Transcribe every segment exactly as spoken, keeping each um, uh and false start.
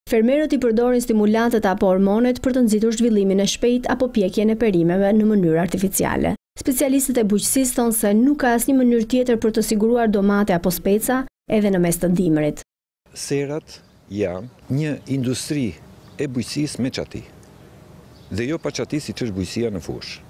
Fermerët i përdorin stimulantët apo hormonet për të nxitur zhvillimin e shpejt apo pjekjen e perimeve në mënyrë artificiale. Specialistët e bujqësisë thonë se nuk ka asnjë mënyrë tjetër për të siguruar domate apo speca edhe në mes të dimrit. Serat janë një industri e bujqësisë me çati. Dhe jo pa çati siç është bujqësia në fushë.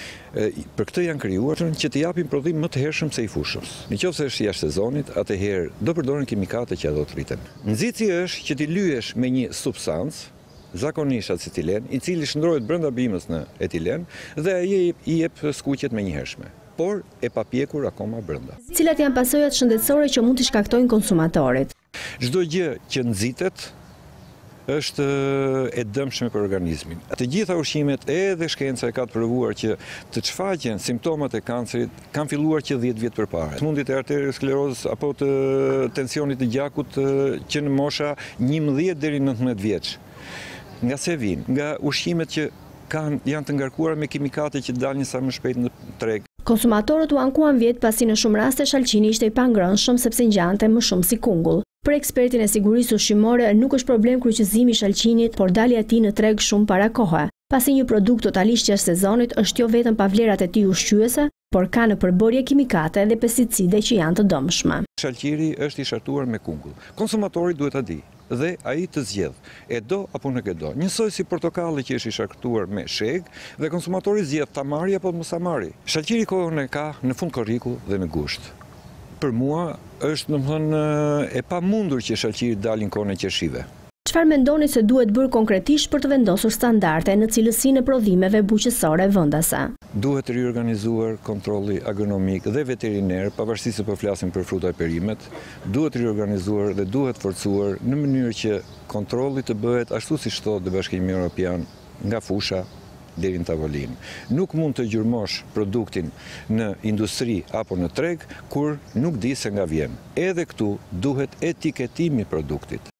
Për këtë janë krijuar që të japin prodhim më të hershëm se i fushës. Nëse është jashtë sezonit, atëherë do përdoren kimikate që ato të rriten. Nxitsi është që ti lyesh me një substancë, zakonisht acetilen, i cili shndrohet brenda bimës në etilen dhe ai i jep skuqjet më një hershme, por e papjekur akoma brenda. Cilat janë pasojat shëndetësore që mund të shkaktojnë konsumatorit? Çdo gjë që nxitet është e dëmshme për organizmin. Të gjitha ushqimet edhe shkenca e ka të provuar që të shfaqen simptomat e kancerit kanë filluar që dhjetë vjet përpara. Sëmundjet e arteriosklerozës apo të tensionit të gjakut që në mosha njëmbëdhjetë deri në nëntëmbëdhjetë vjeç. Nga se vijnë? Nga ushqimet që kanë, janë të ngarkuara me kimikate që dalin sa më shpejt në treg. Konsumatorët u ankuan vjet pasi në shumë raste shalqini ishte i pangrënshëm sepse ngjante më shumë si kungull. Për ekspertin e sigurisë ushqimore nuk është problem kryqëzimi i shalqinit, por dalja e tij në treg shumë para kohe. Pasi një produkt totalisht jashtë sezonit është jo vetëm pa vlerat e tij ushqyese, por ka në përbërje kimikate dhe pesticide që janë të dëmshme. Shalqiri është i shartuar me kungull. Konsumatori duhet ta di dhe ai të zgjedh, e do apo nuk e do. Njësoj si portokalli që është i shartuar me sheg dhe konsumatori zgjedh ta marrë apo mos ta marrë. Shalqiri kohën e ka në fund korriku dhe me gusht. Për mua është domethënë e pamundur që shalqiri dalin kohën e qershive. Çfarë mendoni se duhet bërë konkretisht për të vendosur standarde në cilësinë e prodhimeve bujqësore vendase? Duhet riorganizuar kontrolli agronomik dhe veteriner, pavarësisht se po flasim për fruta e perimet, duhet riorganizuar dhe duhet forcuar në mënyrë që kontrolli të bëhet ashtu siç thotë Bashkimi Evropian, nga fusha deri në tavolinë. Nuk mund të gjurmosh produktin në industri apo në treg kur nuk di se nga vjen. Edhe këtu duhet etiketimi i produktit.